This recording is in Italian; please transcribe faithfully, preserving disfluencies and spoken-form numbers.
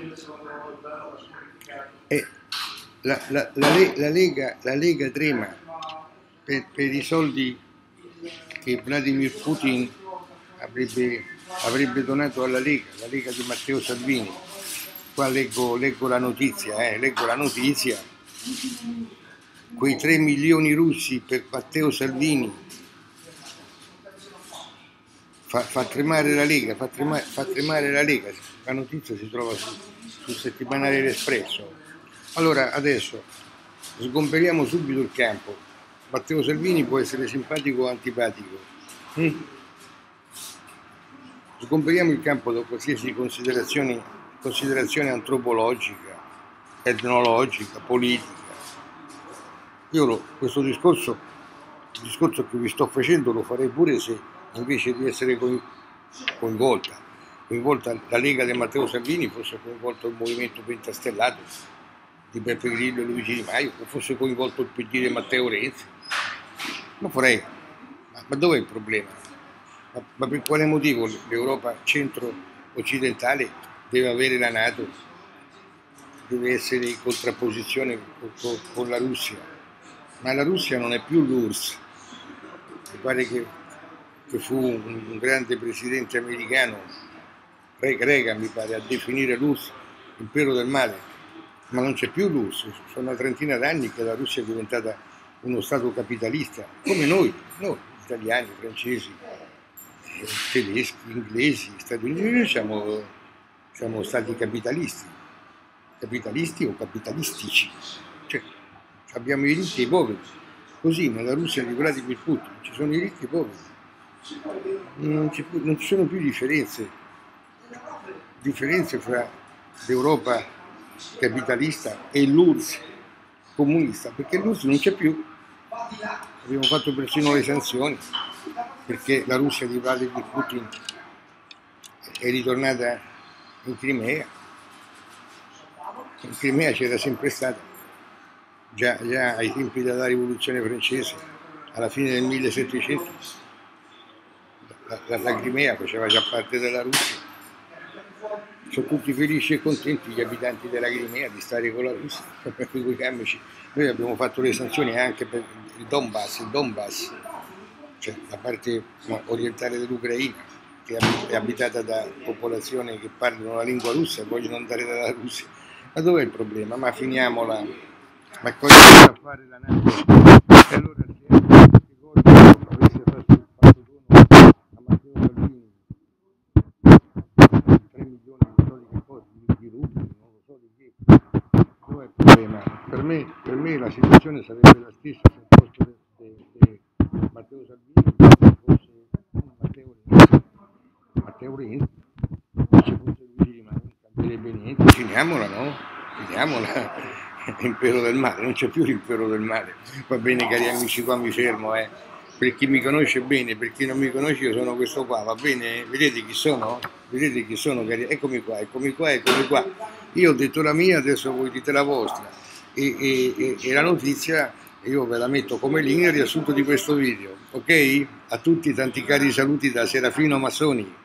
E la, la, la, la, Lega, la Lega trema per, per i soldi che Vladimir Putin avrebbe, avrebbe donato alla Lega, la Lega di Matteo Salvini. Qua leggo, leggo la notizia, eh, leggo la notizia. Quei tre milioni russi per Matteo Salvini fa, fa tremare la Lega, fa tremare, fa tremare la Lega. La notizia si trova sul, sul settimanale L'Espresso. Allora adesso sgomberiamo subito il campo. Matteo Salvini può essere simpatico o antipatico. Mm? Sgomberiamo il campo da qualsiasi considerazione, considerazione antropologica, etnologica, politica. Io lo, questo discorso, il discorso che vi sto facendo lo farei pure se invece di essere coinvolta, coinvolta la Lega di Matteo Salvini fosse coinvolto il Movimento Pentastellato di Beppe Grillo e Luigi Di Maio, o fosse coinvolto il P D di Matteo Renzi. Lo farei, ma, ma dov'è il problema? Ma, ma per quale motivo l'Europa centro-occidentale deve avere la NATO, deve essere in contrapposizione con, con, con la Russia? Ma la Russia non è più l'U R S S. Mi pare che, che fu un, un grande presidente americano, Reagan mi pare, a definire l'U R S S impero del male. Ma non c'è più l'U R S S, sono una trentina d'anni che la Russia è diventata uno Stato capitalista, come noi, noi italiani, francesi, tedeschi, inglesi, Stati Uniti. Noi siamo, siamo stati capitalisti, capitalisti o capitalistici, cioè abbiamo i ricchi e i poveri. Così nella Russia di Vladimir Putin ci sono i ricchi e i poveri, non ci, non ci sono più differenze, differenze fra l'Europa capitalista e l'U R S S comunista, perché l'U R S S non c'è più. Abbiamo fatto persino le sanzioni perché la Russia di Vladimir Putin è ritornata in Crimea. In Crimea c'era sempre stata, già, già ai tempi della rivoluzione francese, alla fine del millesettecento, la, la, la Crimea faceva già parte della Russia. Sono tutti felici e contenti gli abitanti della Crimea di stare con la Russia. Noi abbiamo fatto le sanzioni anche per il Donbass, il Donbass, cioè la parte orientale dell'Ucraina, che è abitata da popolazioni che parlano la lingua russa e vogliono andare dalla Russia. Ma dov'è il problema? Ma finiamola. Ma cosa deve fare la NATO? E allora se Gordon avesse fatto, fatto dono a Matteo Salvini tre milioni di soldi che di rubli, non lo so di che, dov'è il problema? Per me, per me la situazione sarebbe la stessa se il posto di Matteo Salvini fosse Matteo Renzi, Matteo Renzi, se ci fosse Luigi Di Maio non cambierebbe niente. Finiamola, no? Finiamola. L'impero del male, non c'è più l'impero del male. Va bene cari amici, qua mi fermo, eh. Per chi mi conosce bene, per chi non mi conosce io sono questo qua, va bene? Vedete chi sono? Vedete chi sono cari? Eccomi qua, eccomi qua, eccomi qua. Io ho detto la mia, adesso voi dite la vostra. E, e, e, e la notizia io ve la metto come link nel riassunto di questo video, ok? A tutti tanti cari saluti da Serafino Massoni.